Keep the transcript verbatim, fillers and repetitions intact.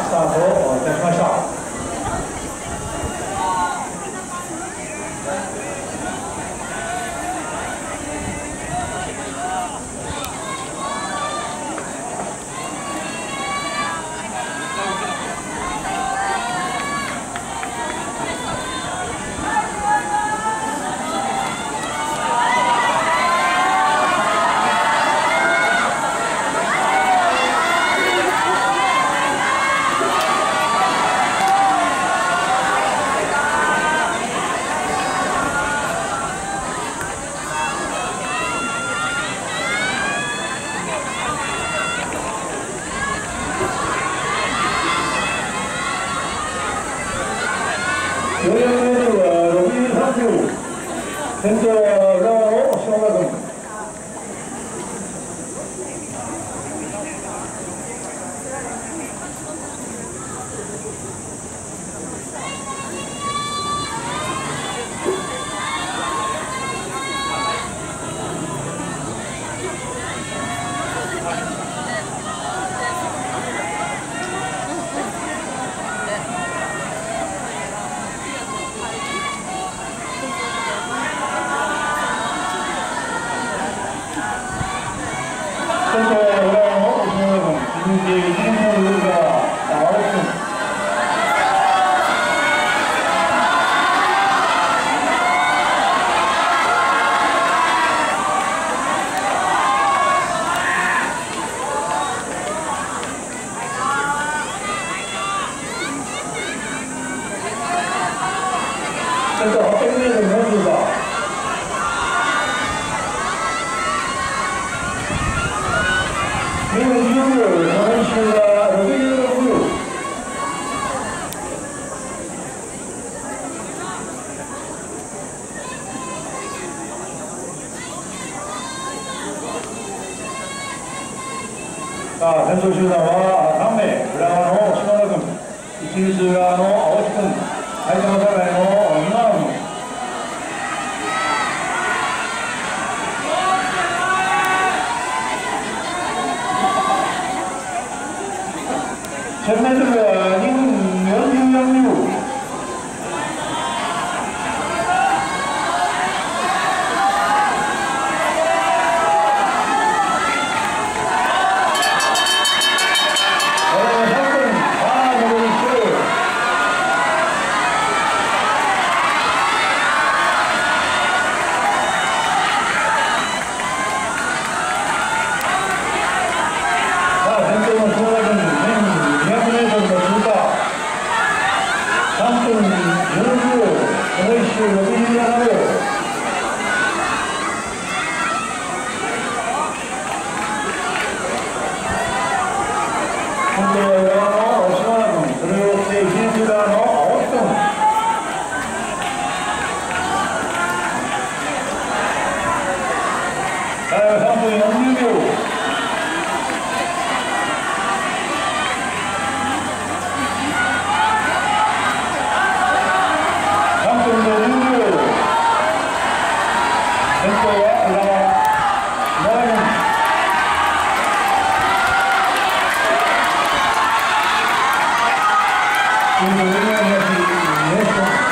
スタートをいたしました。よんひゃくメートルはろくじゅうさんびょう、先頭は浦和の島田君。先頭は浦和の島田君、続いていちねん生の上川青木君。先頭はっぴゃくメートルよんじゅうか。にふんじゅうよんびょう、その一周がろくじゅうろくびょう。さあ、先頭集団はさんめい、浦和の島田君、市立浦和の青木君、埼玉栄の今野君。せんメートルはにふんよんじゅうよんびょう。これはひゃっぷん、さあ残りいっきょう。さあ先頭の島田君、にひゃくメートルの通過、さんぷんじゅうろくびょう、このいっ周ろくじゅうななびょう。先頭は浦和の島田君、それを追って市立浦和の青木君。さあさんぷんよんじゅうびょう。先頭は浦和、今井君。先頭は浦和東、